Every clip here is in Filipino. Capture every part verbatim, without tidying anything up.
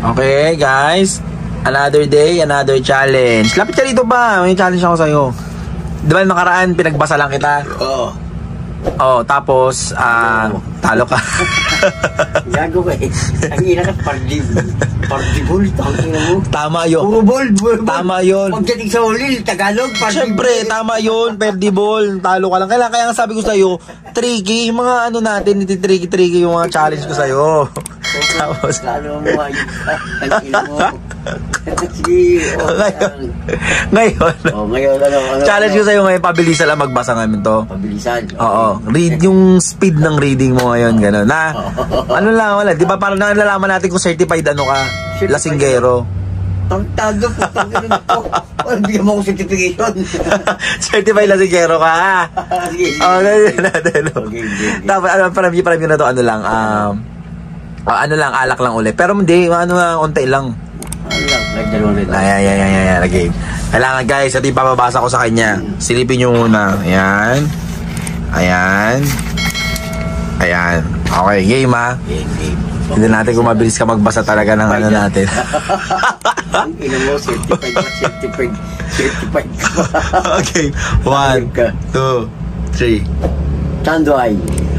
Okay, guys. Another day, another challenge. Lapit ka dito ba? May challenge ako sa'yo. Di ba nakaraan, pinagbasa lang kita? Oo. Oh, tapos, ah, uh, talo ka. Gago ka eh. Ang ina ka, pardi, pardibol. Tama yun. Puro bol, bol, bol. Tama yun. Pagdating sa ulil, Tagalog, pardibol. Siyempre, tama yun. Perdibol. Talo ka lang. Kaya, kaya nga sabi ko sa'yo, tricky. Yung mga ano natin, iti-tricky-tricky yung mga challenge ko sa'yo. Tapos, lalo mo ayun. Ang ina mo. Sige. Ngayon. Ngayon. Oh, ngayon, ano, ano. Challenge ko sa'yo ngayon, pabilisan lang magbasa ngayon to. Pabilisan. Oo. Read yung speed ng reading mo ngayon, gano'n. Na, ano lang, wala. Di ba parang nalalaman natin kung certified ano ka? Lasinggero. Tantado po, tantado po. Wala, bigyan mo akong certification. Certified lasinggero ka, ha? Sige, sige. Oo, ganyan natin. Okay, okay. Tapos, ano, parang yun na to, ano lang, um, uh, ano lang, alak lang ulit. Pero hindi, ano lang, unti lang. Ano lang, nagdalawa nito. Ayan, ayan, ayan, ayan, okay. Kailangan guys, at ipapabasa ko sa kanya. Silipin nyo muna. Ayan. Ayan. Ayan. Okay, game ha. Game, game. Hindi natin kung mabilis ka magbasa talaga ng ano natin. Ang ina mo, certified ka, certified. Certified ka. Okay. One, two, three. Tanduay.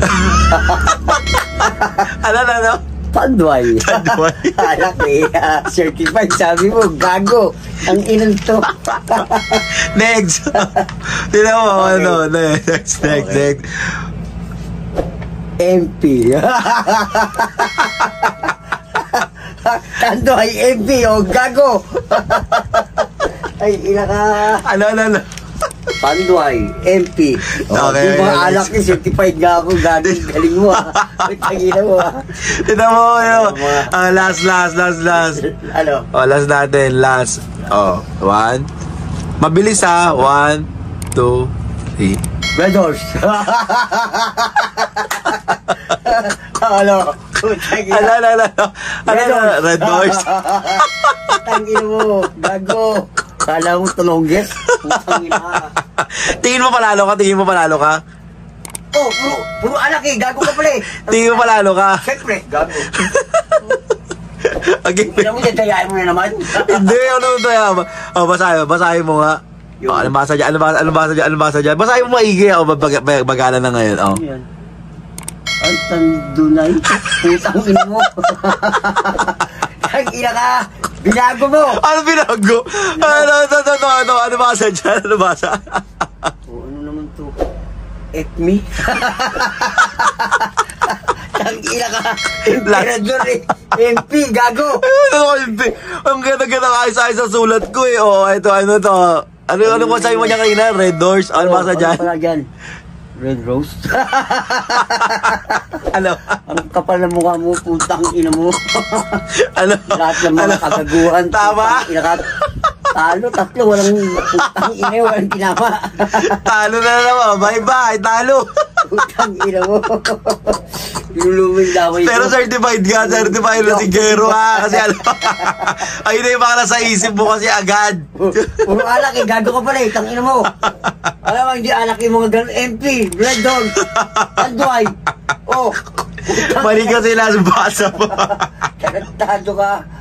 Ano, ano, ano? Tanduay. Tanduay. Alak eh, uh, certified. Sabi mo, gago. Ang inan to. Next. Tignan mo, okay. Ano, next, next, okay. Next. M P. Tanduay, M P, o oh, gago. Ay, ina ka. Ano, ano, ano? Tanduay, M P. Oh, okay. Yung mga okay, alak ni certified nga ako, gago. Galing mo ah. Tagina mo ah. Tignan mo, ano, uh, last, last, last, last. Ano? Oh, last natin, last. Oh, one. Mabilis ha. One, two, three. Red Horse. Ano? Ano, ano, ano? Ano, Red Horse? Tangin mo, gago. Kala mo tulongges? Putang ina. Tingin mo palalo ka? Tingin mo palalo ka? Oh, puro, puro alak eh. Gago ka pala eh. Tingin mo palalo ka? Siyempre, gago. Okay. Kaya mo, dadayain mo na naman. Hindi, ano ito? Oh, basahin mo, basahin mo nga. Oh, ano basa dyan? Ano basa, ano basa dyan? Ano basa dyan? Basahin mo maigi. Oh, bag bag bagala na ngayon. Oh. Ang tandunay. Putang ina mo. Ang ina ka. Binago mo. Ano binago? Ano, ano, ano, ano, ano basa dyan? Ano basa? Oh, ano naman to? At me? Ang ina ka. Emperador eh. M P, gago. Ano, M P? Ang ganda-ganda kaisa-isa sa sulat ko eh. Oh, ito, ano to? Ano, ano mo sa'yo mo niya kanina? Red Doors? Ano basa dyan? Ano pala dyan? Red Rose? Ano? Ang kapal na mukha mo, putang ina mo. Ano? Lahat ng mga ano? Kagaguhan. Tama? Ina ka. Talo, tatlo. Walang putang ina, walang tinama. Talo na naman. Bye-bye. Talo. Putang ina mo. Pinuluming damay ko. Pero certified ka. Certified na si Gero ha. Kasi alam ayun na yung mga nasa isip mo kasi agad. Puro alak eh. Gago ka pala eh. Tangina mo. Alam mo, hindi alak yung mga ganun. M P, Red Dog, Tanduay. Oh. Mali kasi last basa mo. Tarantado ka.